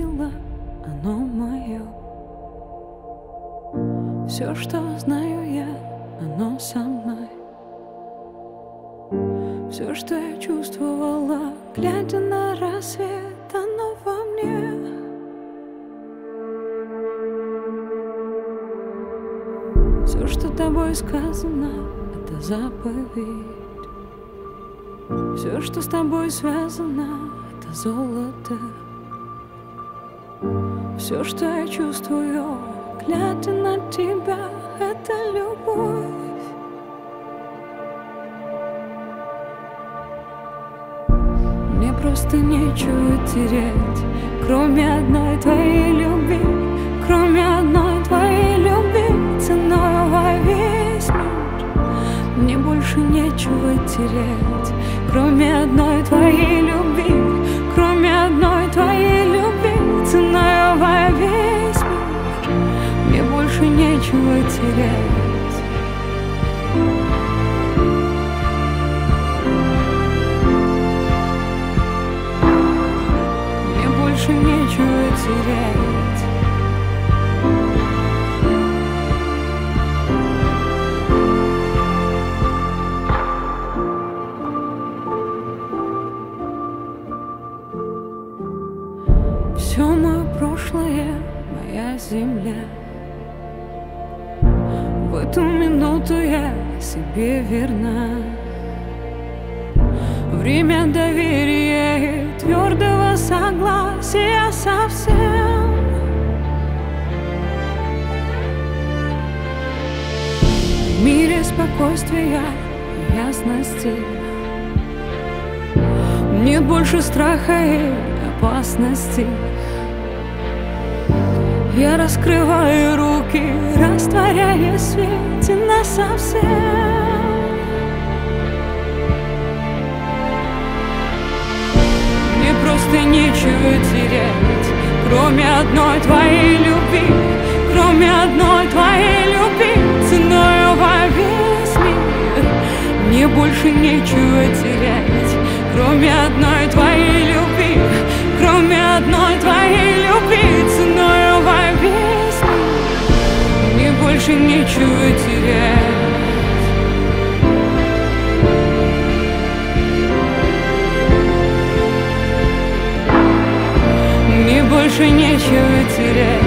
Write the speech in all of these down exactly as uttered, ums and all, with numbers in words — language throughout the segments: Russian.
видела, оно мое. Все, что знаю я, оно со мной. Все, что я чувствовала, глядя на рассвет, оно во мне. Все, что тобой сказано, это заповедь. Все, что с тобой связано, это золото. Все, что я чувствую, глядя на тебя, это любовь. Мне просто нечего терять, кроме одной твоей любви, кроме одной твоей любви, ценой во весь мир. Мне больше нечего терять, кроме одной твоей любви, кроме одной твоей любви, ценой во весь мир. Мне больше нечего терять. Мне больше нечего терять. Все мое прошлое, моя земля. В эту минуту я себе верна. Время доверия и твердого согласия совсем. В мире спокойствия и ясности нет больше страха и опасности. Я раскрываю руки, растворяя в свете насовсем. Мне просто нечего терять, кроме одной твоей любви, кроме одной твоей любви, ценою во весь мир. Мне больше нечего терять, кроме одной твоей любви, кроме одной твоей любви, ценою во весь мир. Мне больше нечего терять. Мне больше нечего терять.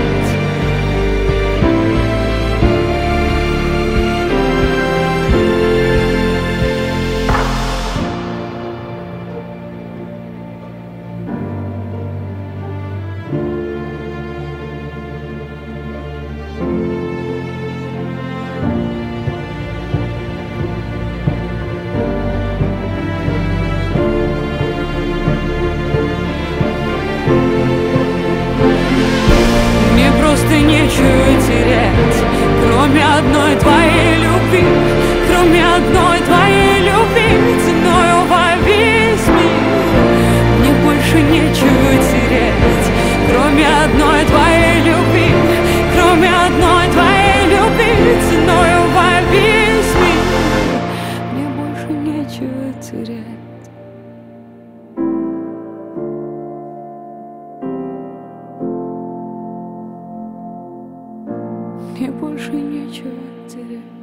Нечего терять, кроме одной твоей любви, кроме одной твоей любви, ценою во весь мир. Мне больше нечего терять, кроме одной твоей любви, кроме одной твоей любви, ценою во весь мир. Мне больше нечего терять. Мне больше нечего терять.